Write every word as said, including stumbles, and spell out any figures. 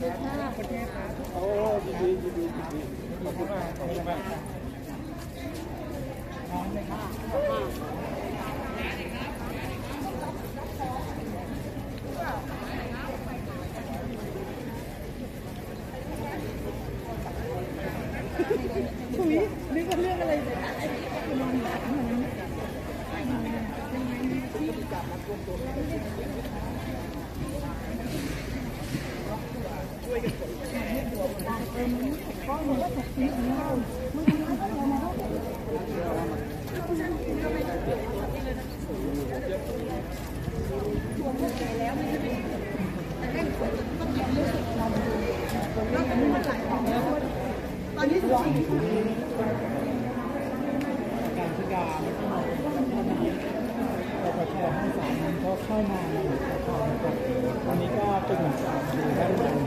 ประเทศครับโอ้ดีดีดีดีดีขอบคุณมากขอบคุณมากน้องเลยครับคุยนึกว่าเรื่องอะไรเนี่ยนอนหลับมันที่จับมารวมตัวช่วยกันกดข้อมูลว่าถูกทิ้งของเราไม่ทำอะไรนะตัวพวกแกแล้วไม่ใช่แต่แค่คนต้องแข็งรู้สึกเราแล้วแต่ไม่มันหลายของแล้วตอนนี้สองการพิการปปชห้าสามเขาเข้ามาในปปชนะครับวันนี้ก็เป็นหนึ่งสามดูได้เลย